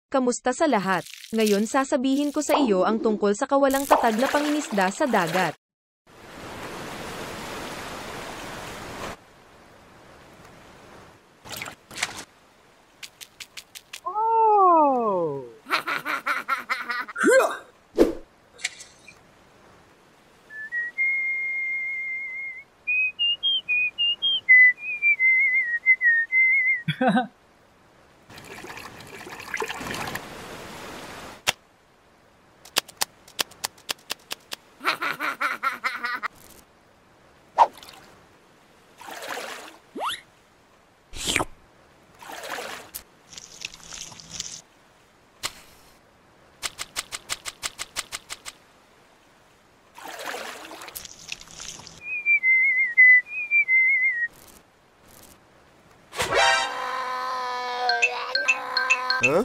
Kamusta sa lahat? Ngayon sasabihin ko sa iyo ang tungkol sa kawalang tatag na pangingisda sa dagat. Oh! Huh?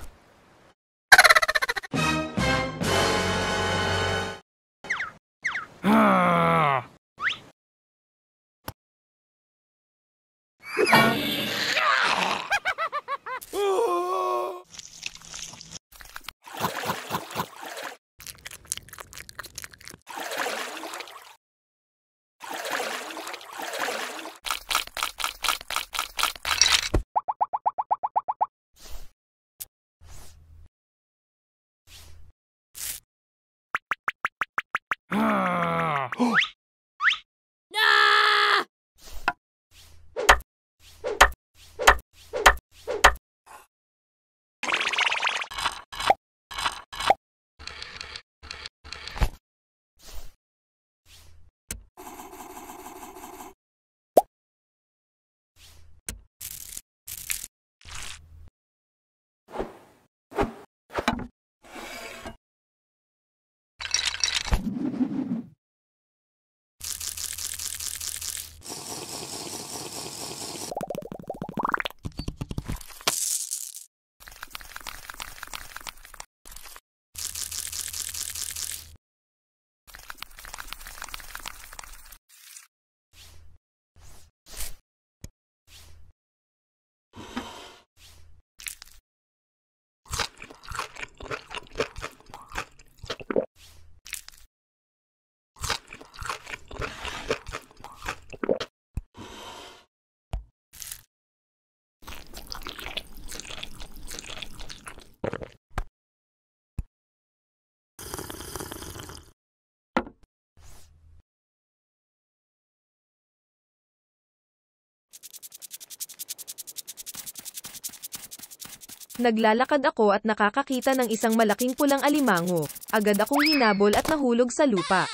Naglalakad ako at nakakakita ng isang malaking pulang alimango. Agad akong hinabol at nahulog sa lupa.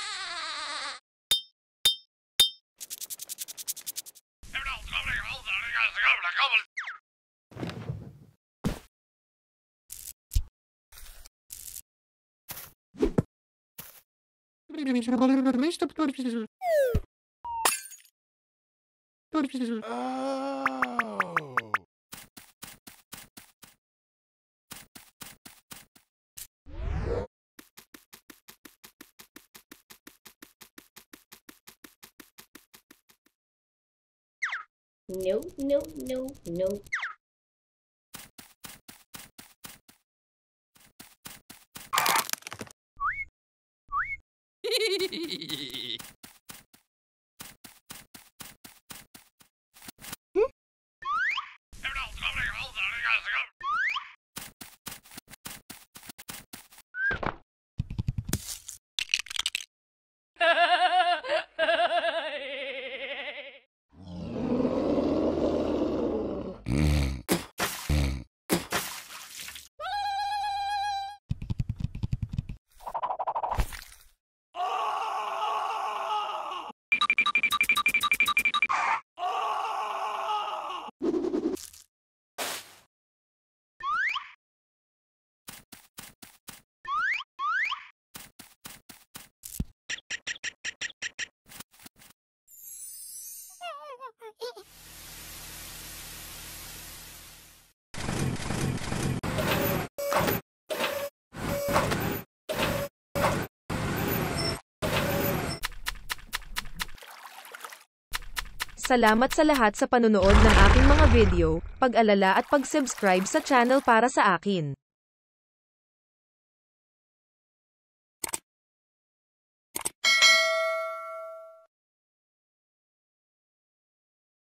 No, no, no, no. Salamat sa lahat sa panonood ng aking mga video, pag-alala at pag-subscribe sa channel para sa akin.